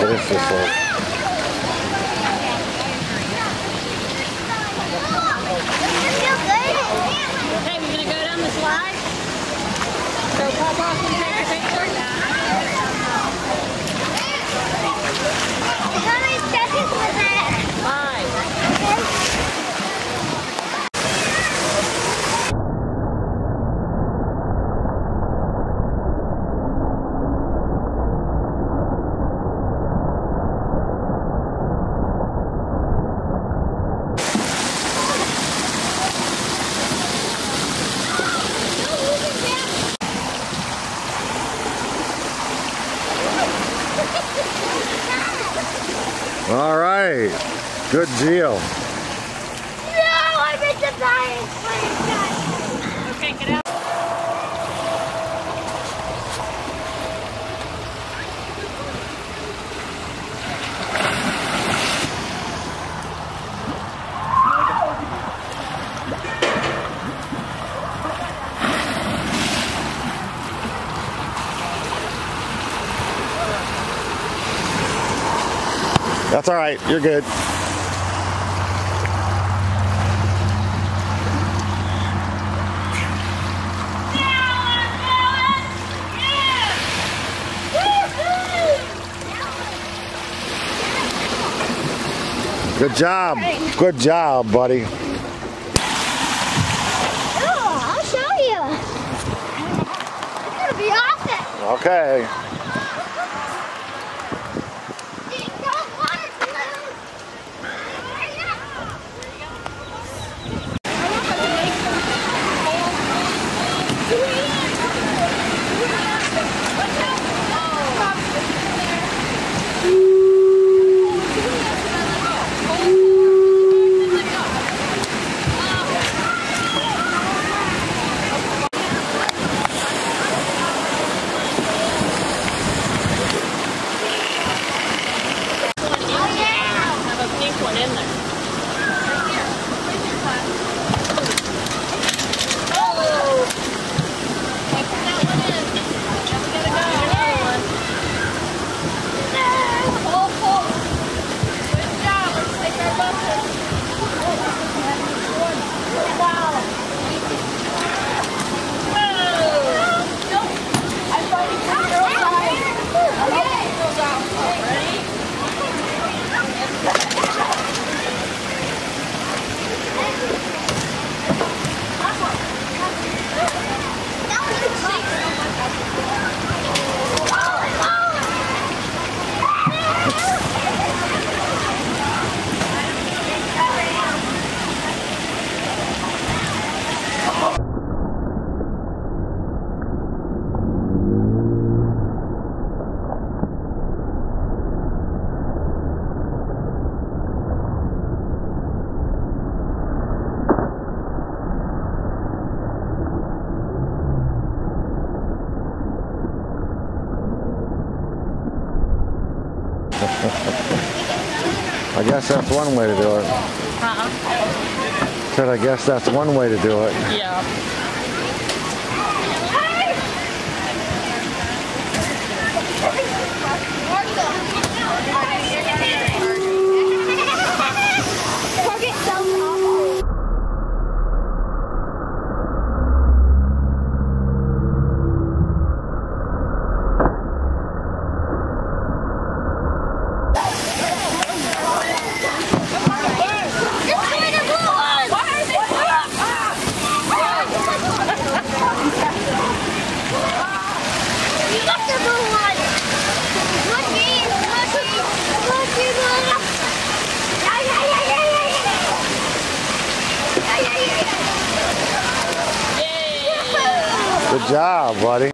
It is too slow. Okay, we're gonna go down the slide. So Papa can take a picture. How many seconds was that? 5. All right. Good deal. No, I missed the science. Okay, get out. That's all right. You're good. Good job. Good job, buddy. Oh, I'll show you. It's gonna be awesome. Okay. I guess that's one way to do it. Said I guess that's one way to do it. Yeah. Good job, buddy.